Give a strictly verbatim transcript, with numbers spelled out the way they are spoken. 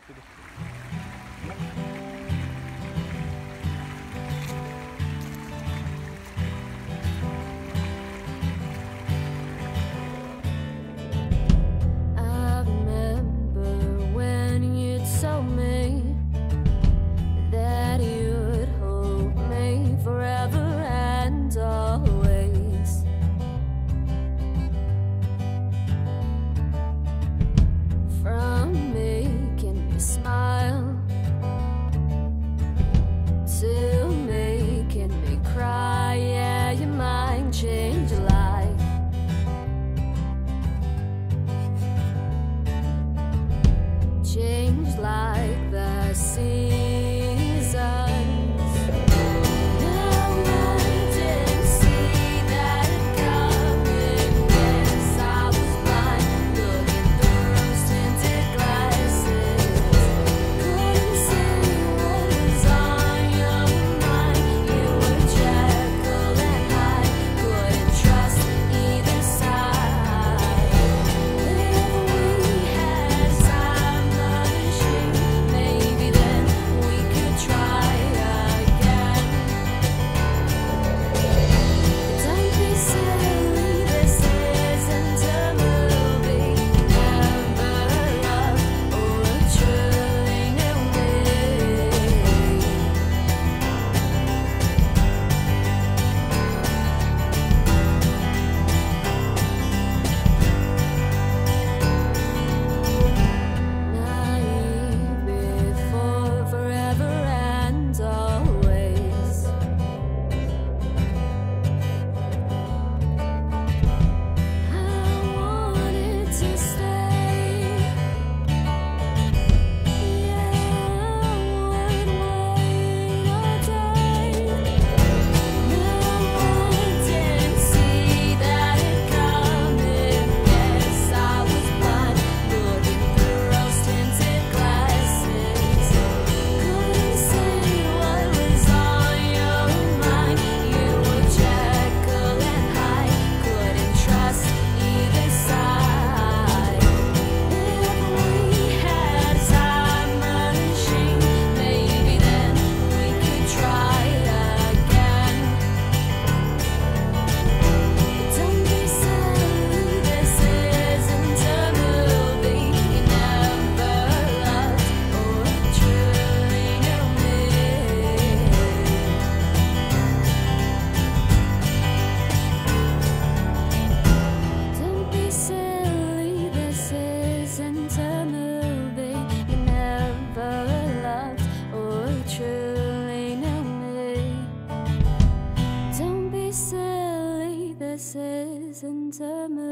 I remember when you told me that you'd hold me forever and always. From making me smile to making me cry, yeah, your mind changed your life. Changed like the seasons. Now I didn't see that coming. Yes, I was blind, looking through rose-tinted glasses. Couldn't see what was on your mind. You were Jekyll and Hyde, couldn't trust either side. If we had time machine, maybe then we could try again. Don't be silly, this isn't a movie. Never loved or truly knew me. Naive before forever and always. I wanted to stay. Yeah, I would wait all day. No, I didn't see that coming. Yes, I was blind, looking through rose-tinted glasses. Couldn't see what was on your mind. You were Jekyll and Hyde, couldn't trust either side. If we had a time machine, maybe then we could try again. Don't be silly, this isn't a movie. You never loved or truly knew me. Don't be silly, this isn't a movie. You never loved or truly knew me. Don't be silly, this isn't a movie.